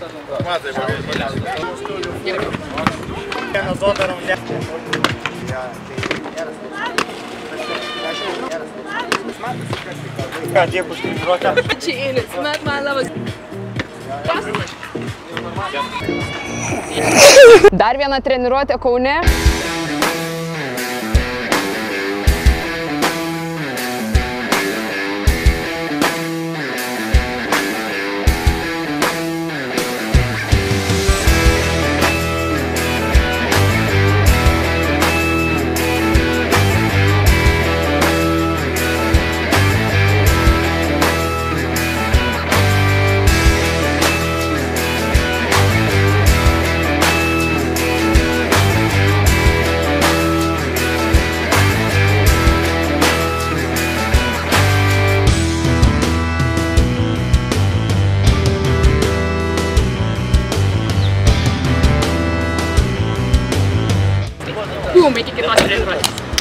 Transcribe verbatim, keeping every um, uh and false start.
Ką, dėkui už treniruotę. Dar viena treniruotė Kaune. Bum, iki kitos treniruotės.